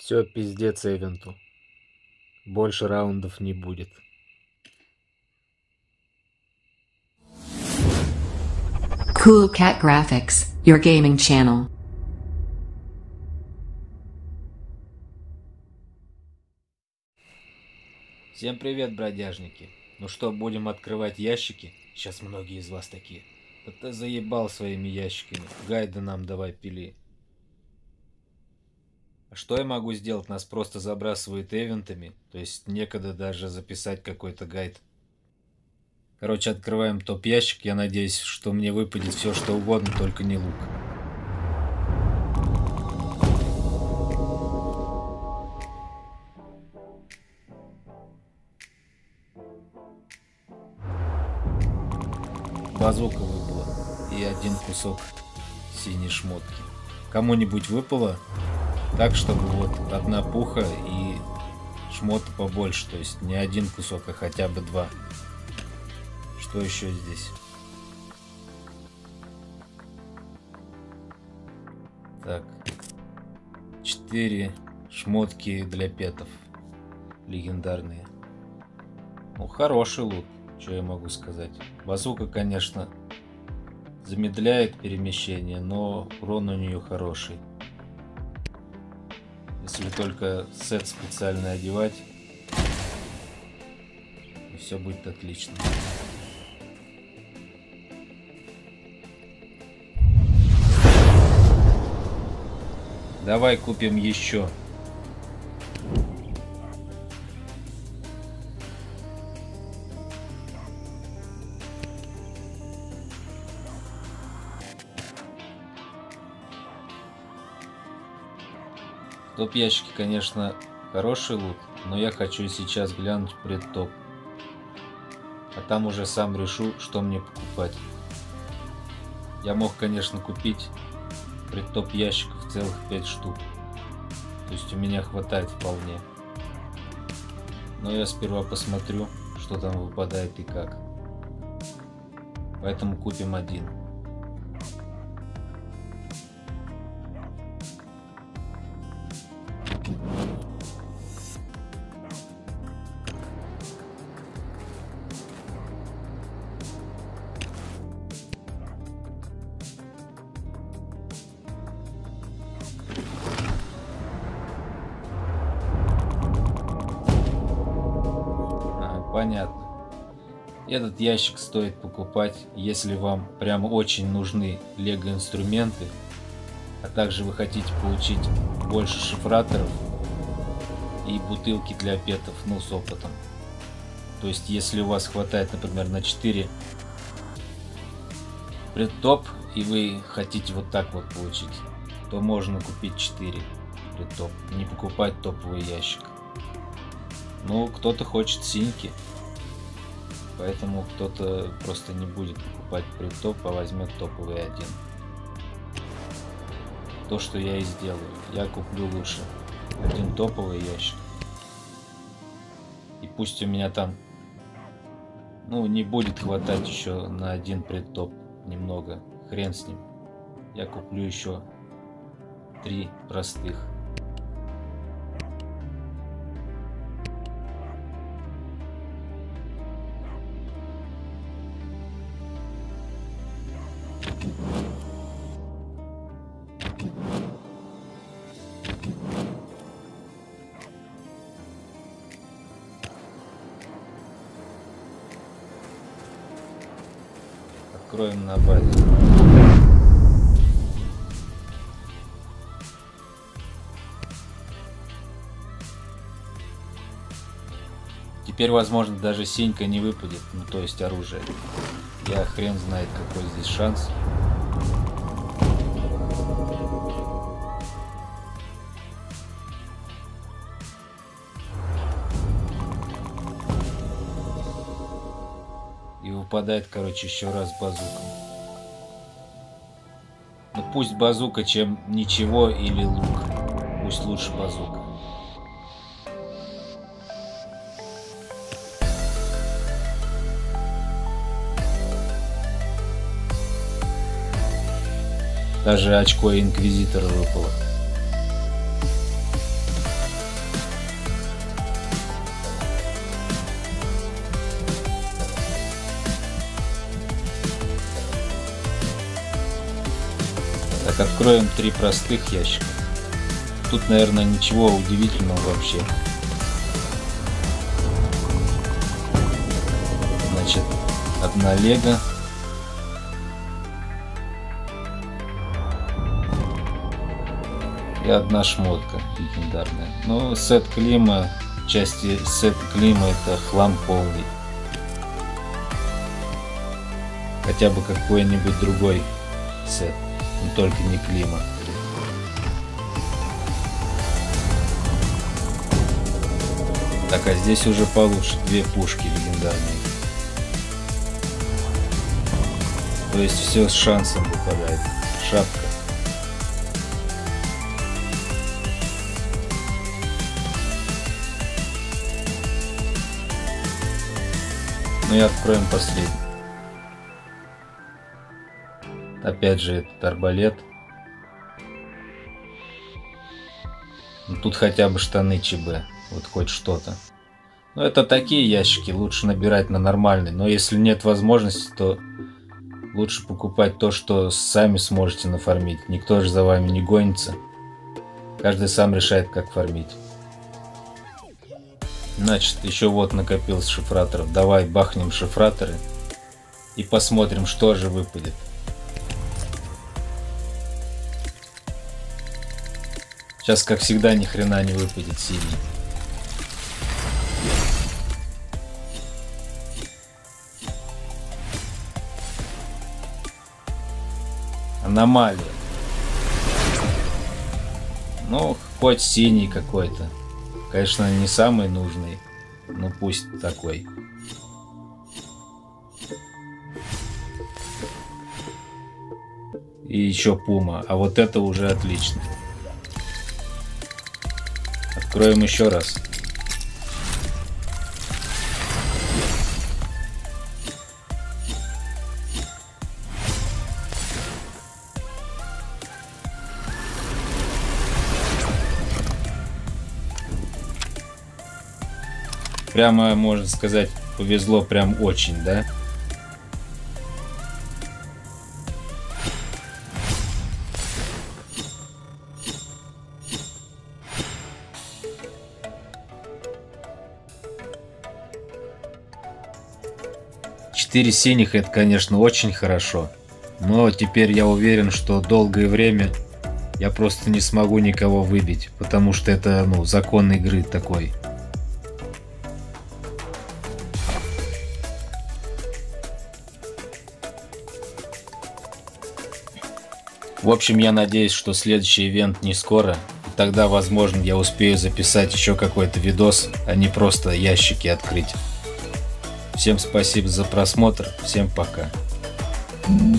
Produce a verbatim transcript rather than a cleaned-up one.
Все, пиздец Эвенту. Больше раундов не будет. Cool Cat Graphics, your gaming channel. Всем привет, бродяжники. Ну что, будем открывать ящики? Сейчас многие из вас такие. Да ты заебал своими ящиками. Гайды нам давай пили. А что я могу сделать? Нас просто забрасывают эвентами. То есть некогда даже записать какой-то гайд. Короче, открываем топ-ящик. Я надеюсь, что мне выпадет все, что угодно, только не лук. Базука выпала. И один кусок синей шмотки. Кому-нибудь выпало так, чтобы вот одна пуха и шмота побольше. То есть не один кусок, а хотя бы два. Что еще здесь? Так. Четыре шмотки для петов. Легендарные. Ну, хороший лут. Что я могу сказать? Базука, конечно, замедляет перемещение, но урон у нее хороший. Если только сет специально одевать, и все будет отлично. Давай купим еще. Топ-ящики, конечно, хороший лут, но я хочу сейчас глянуть предтоп. А там уже сам решу, что мне покупать. Я мог, конечно, купить предтоп ящиков целых пять штук. То есть у меня хватает вполне. Но я сперва посмотрю, что там выпадает и как. Поэтому купим один. Понятно. Этот ящик стоит покупать, если вам прям очень нужны лего инструменты, а также вы хотите получить больше шифраторов и бутылки для петов, ну, с опытом. То есть, если у вас хватает, например, на четыре предтоп, и вы хотите вот так вот получить, то можно купить четыре предтоп, не покупать топовый ящик. Ну, кто-то хочет синьки, поэтому кто-то просто не будет покупать предтоп, а возьмет топовый один. То, что я и сделаю. Я куплю лучше один топовый ящик. И пусть у меня там, ну, не будет хватать еще на один предтоп немного. Хрен с ним. Я куплю еще три простых. Откроем на базе. Теперь, возможно, даже синька не выпадет, ну, то есть оружие. Я хрен знает, какой здесь шанс. И выпадает, короче, еще раз базука. Ну пусть базука, чем ничего или лук. Пусть лучше базука. Даже очко инквизитора выпало. Так, откроем три простых ящика. Тут, наверное, ничего удивительного вообще. Значит, одна лего. И одна шмотка легендарная. Ну, сет Клима, части сет Клима это хлам полный. Хотя бы какой-нибудь другой сет, но только не Клима. Так, а здесь уже получше две пушки легендарные. То есть все с шансом выпадает. Шапка. Ну и откроем последний. Опять же этот арбалет. Ну, тут хотя бы штаны ЧБ. Вот хоть что-то. Но это такие ящики, лучше набирать на нормальный. Но если нет возможности, то лучше покупать то, что сами сможете нафармить. Никто же за вами не гонится. Каждый сам решает, как фармить. Значит, еще вот накопился шифраторов. Давай бахнем шифраторы и посмотрим, что же выпадет. Сейчас, как всегда, ни хрена не выпадет синий. Аномалия. Ну, хоть синий какой-то. Конечно, не самый нужный, но пусть такой. И еще пума. А вот это уже отлично. Откроем еще раз. Прямо, можно сказать, повезло прям очень, да? Четыре синих — это, конечно, очень хорошо. Но теперь я уверен, что долгое время я просто не смогу никого выбить, потому что это, ну, закон игры такой. В общем, я надеюсь, что следующий ивент не скоро. И тогда, возможно, я успею записать еще какой-то видос, а не просто ящики открыть. Всем спасибо за просмотр. Всем пока.